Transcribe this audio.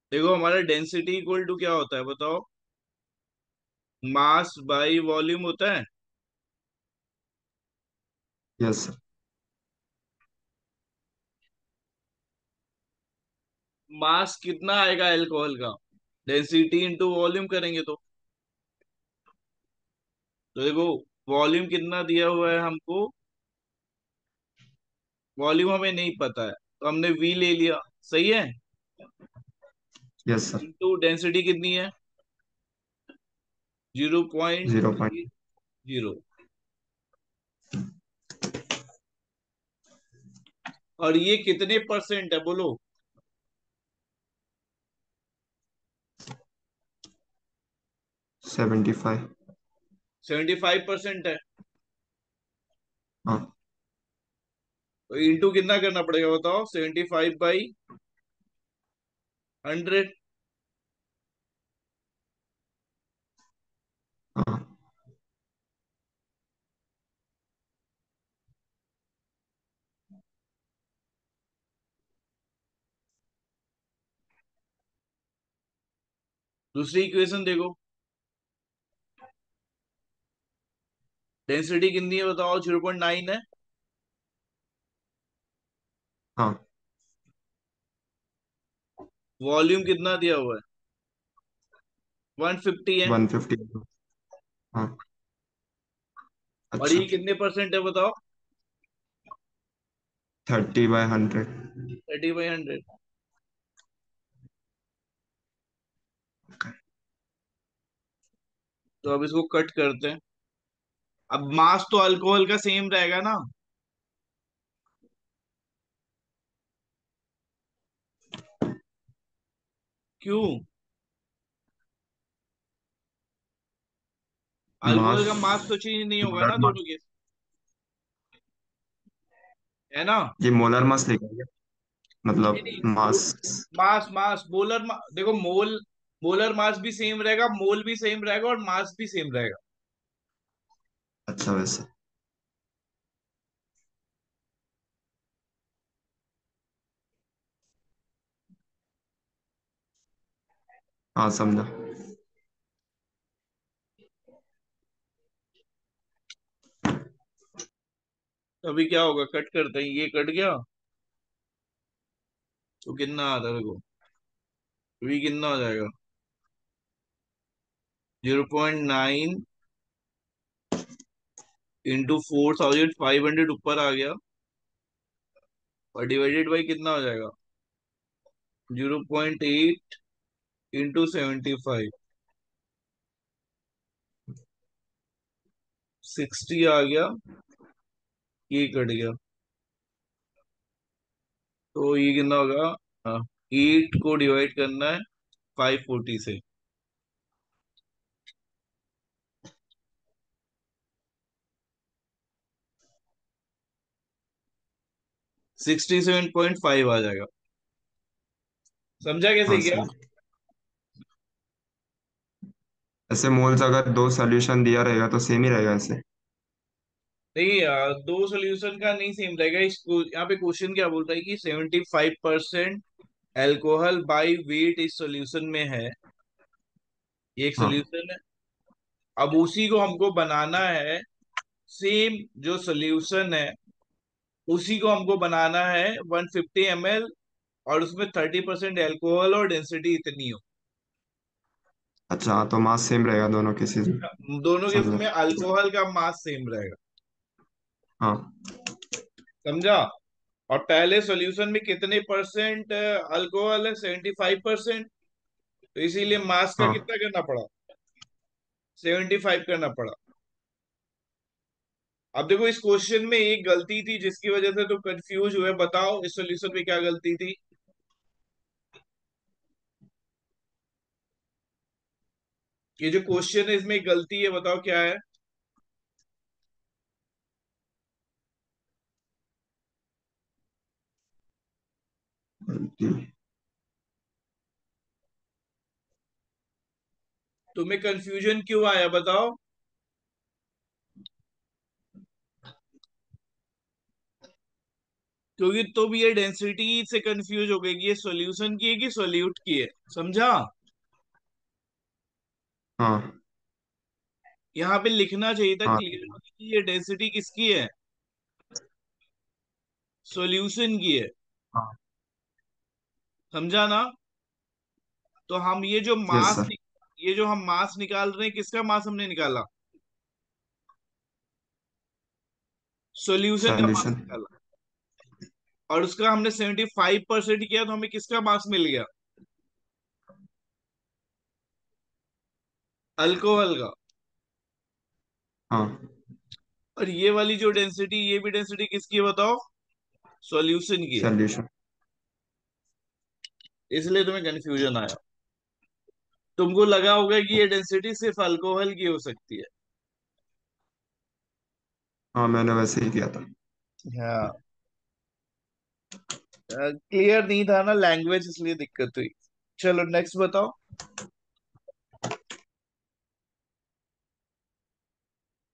देखो हमारा density equal to क्या होता है बताओ। मास बाई वॉल्यूम होता है। Yes sir. मास कितना आएगा अल्कोहल का, डेंसिटी इंटू वॉल्यूम करेंगे तो देखो वॉल्यूम कितना दिया हुआ है हमको। वॉल्यूम हमें नहीं पता है तो हमने वी ले लिया। सही है। Yes sir. इंटू डेंसिटी कितनी है, 0.8। 0.। जीरो। और ये कितने परसेंट है बोलो। 75। 75% है। हाँ। तो इंटू कितना करना पड़ेगा बताओ, 75/100। हाँ। दूसरी इक्वेशन देखो, डेंसिटी कितनी है बताओ, 0.9 है। हाँ। वॉल्यूम कितना दिया हुआ है, 150 है। 150। हाँ। और ये अच्छा। कितने परसेंट है बताओ, 30/100। 30/100। तो अब इसको कट करते हैं। अब मास तो अल्कोहल का सेम रहेगा ना। क्यों, अल्कोहल मास। का मास तो चेंज नहीं होगा मोलर ना मास। दोनों के, है ना। ये मोलर मास लिखा है क्या? नहीं मतलब नहीं, मास। मास मास देखो मोलर मास भी सेम रहेगा, मोल भी सेम रहेगा और मास भी सेम रहेगा। अच्छा वैसे। हाँ समझा। तो अभी क्या होगा, कट करते हैं, ये कट गया तो कितना आता है देखो, वी कितना हो जाएगा, 0.9 इंटू 4500 ऊपर आ गया, और डिवाइडेड बाई कितना हो जाएगा, 0.8 इंटू 75, 60 आ गया, ये कट गया। तो ये कितना होगा, हाँ, 8 को डिवाइड करना है 540 से, 67.5 आ जाएगा। समझा कैसे हाँ क्या। समझा। ऐसे मोल्स अगर दो सोल्यूशन दिया रहेगा तो सेम ही रहेगा ऐसे। देखिए दो सोल्यूशन का नहीं सेम रहेगा। इसको यहाँ पे क्वेश्चन क्या बोलता है कि 75% एल्कोहल बाई वेट इस सोल्यूशन में है, ये एक हाँ। सोल्यूशन है। अब उसी को हमको बनाना है, सेम जो सोल्यूशन है उसी को हमको बनाना है 150 ml, और उसमें 30% एल्कोहल और डेंसिटी इतनी हो। अच्छा हाँ, तो मास सेम रहेगा दोनों केसेस में। दोनों केस समझा। में अल्कोहल का मास सेम रहेगा। हाँ। समझा। और पहले सॉल्यूशन में कितने परसेंट अल्कोहल है, 75%। तो इसीलिए मास का हाँ। कितना करना पड़ा, 75 करना पड़ा। अब देखो इस क्वेश्चन में एक गलती थी जिसकी वजह से तो कंफ्यूज हुए, बताओ इस सॉल्यूशन में क्या गलती थी। ये जो क्वेश्चन है इसमें एक गलती है, बताओ क्या है। गलती। तुम्हें कंफ्यूजन क्यों आया बताओ। क्योंकि तुम ये डेंसिटी से कंफ्यूज हो गए कि ये सॉल्यूशन की है कि सॉल्यूट की है। समझा? हाँ यहाँ पे लिखना चाहिए था हाँ क्लियर कि ये डेंसिटी किसकी है, सॉल्यूशन की है। हाँ। समझा ना? तो हम यस सर। ये जो हम मास निकाल रहे हैं, किसका मास हमने निकाला? सॉल्यूशन का मास सॉल्यूशन। निकाला। और उसका हमने 75% किया, तो हमें किसका मास मिल गया? अल्कोहल का। हाँ। और ये वाली जो डेंसिटी, ये भी डेंसिटी किसकी है बताओ? सॉल्यूशन की है। सॉल्यूशन। इसलिए तुम्हें कंफ्यूजन आया। तुमको लगा होगा कि ये डेंसिटी सिर्फ अल्कोहल की हो सकती है। हाँ मैंने वैसे ही किया था। हाँ, क्लियर नहीं था ना लैंग्वेज, इसलिए दिक्कत हुई। चलो नेक्स्ट बताओ।